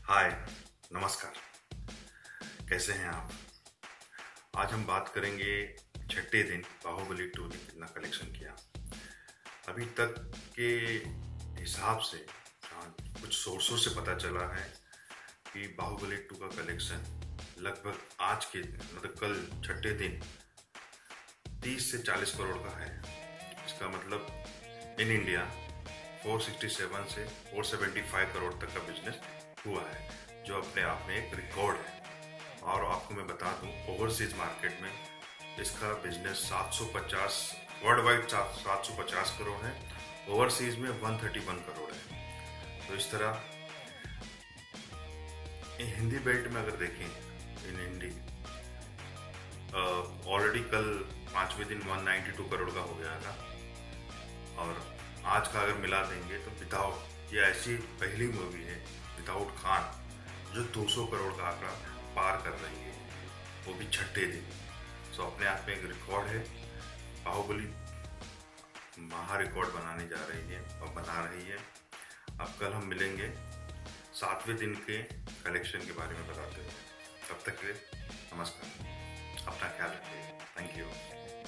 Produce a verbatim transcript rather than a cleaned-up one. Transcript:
हाय, नमस्कार। कैसे हैं आप? आज हम बात करेंगे छठे दिन बाहुबली टू ने कितना कलेक्शन किया। अभी तक के हिसाब से जहाँ कुछ सोर्सों से पता चला है कि बाहुबली टू का कलेक्शन लगभग आज के मतलब कल छठे दिन तीस से चालीस करोड़ का है। इसका मतलब इन इंडिया चार सौ सरसठ से चार सौ पचहत्तर करोड़ तक का बिजनेस हुआ है, जो अपने आप में एक रिकॉर्ड है। और आपको मैं बता दूं, ओवरसीज मार्केट में इसका बिजनेस सात सौ पचास वर्ल्ड वाइड सात सौ पचास करोड़ है, ओवरसीज में एक सौ इकतीस करोड़ है। तो इस तरह इन हिंदी बेल्ट में अगर देखें, इन हिंदी ऑलरेडी कल पांचवें दिन एक सौ बानवे करोड़ का हो गया था, और आज का अगर मिला देंगे तो विदाउट ये ऐसी पहली मूवी है विदाउट खान जो दो सौ करोड़ का आंकड़ा पार कर रही है, वो भी छठे दिन। सो अपने आप में एक रिकॉर्ड है। बाहुबली महा रिकॉर्ड बनाने जा रही है और बना रही है। अब कल हम मिलेंगे सातवें दिन के कलेक्शन के बारे में बताते हुए। तब तक के लिए नमस्कार, अपना ख्याल रखिए। Thank you.